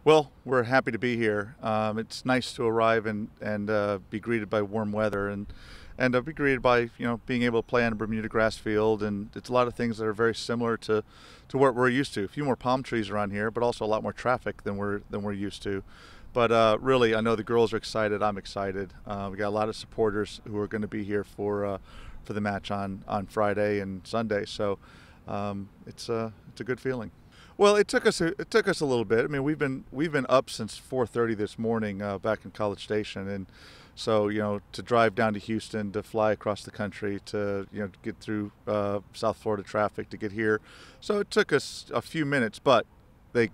Well, we're happy to be here. It's nice to arrive and be greeted by warm weather and be greeted by being able to play on a Bermuda grass field, and it's a lot of things that are very similar to what we're used to. A few more palm trees around here, but also a lot more traffic than we're used to. But really, I know the girls are excited. I'm excited. We got a lot of supporters who are going to be here for the match on Friday and Sunday. So it's a good feeling. Well, it took us a little bit. I mean, we've been up since 4:30 this morning back in College Station, and so to drive down to Houston, to fly across the country, to get through South Florida traffic to get here. So it took us a few minutes, but they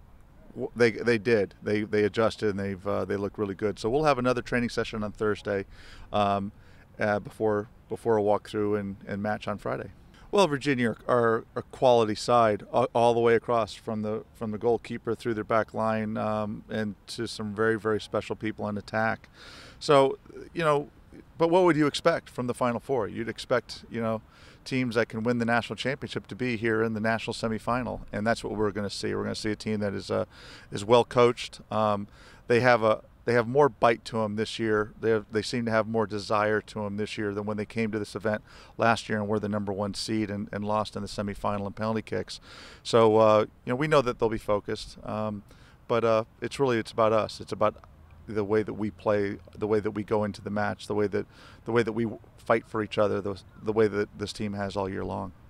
they adjusted, and they look really good. So we'll have another training session on Thursday um, before a walkthrough and match on Friday. Well, Virginia are a quality side all the way across from the goalkeeper through their back line and to some very special people in attack. So, but what would you expect from the Final Four? You'd expect teams that can win the national championship to be here in the national semifinal, and that's what we're going to see. We're going to see a team that is well coached. They have more bite to them this year. They seem to have more desire to them this year than when they came to this event last year and were the number one seed and lost in the semifinal in penalty kicks. So we know that they'll be focused, but it's about us. It's about the way that we play, the way that we go into the match, the way that we fight for each other, the way that this team has all year long.